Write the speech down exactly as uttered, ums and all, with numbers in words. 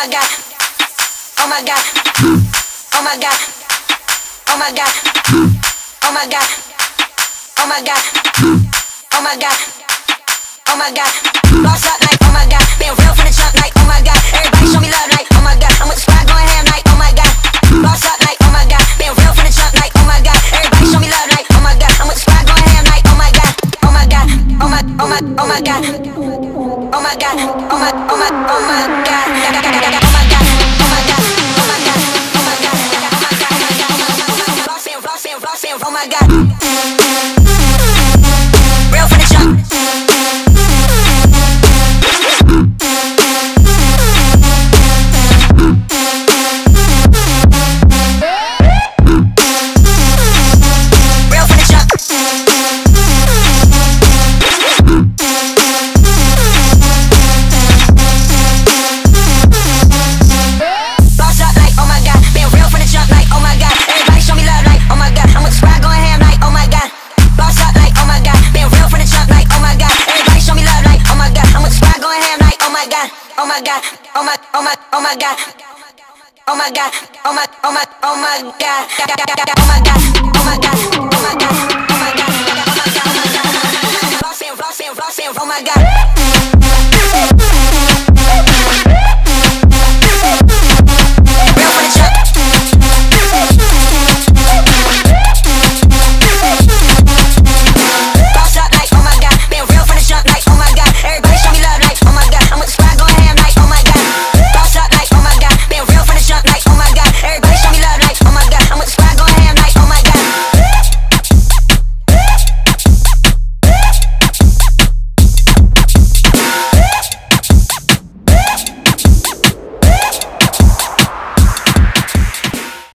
my god, oh my god, oh my god, oh my god, oh my god, oh my god, oh my god, oh my god. Boss up like oh my god, been real from the jump like oh my god. Everybody show me love like oh my god. I'm with the squad going ham like oh my god. Boss up like oh my god, been real from the jump like oh my god. Everybody show me love like oh my god. I'm with the squad going ham like oh my god, oh my god, oh my, oh my, oh my god, oh my god, oh my, oh my, oh my god, oh my god, oh my god, oh my god, oh my god, oh my god, Rossing, Rossing, Rossing, oh my god, real from the jump. Oh my god, oh my, oh my, oh my god, oh my god, oh my, oh my, oh my god, oh my god, oh my god, oh my god, oh my god, oh my god, Rossing, Rossing, Rossing, oh my god.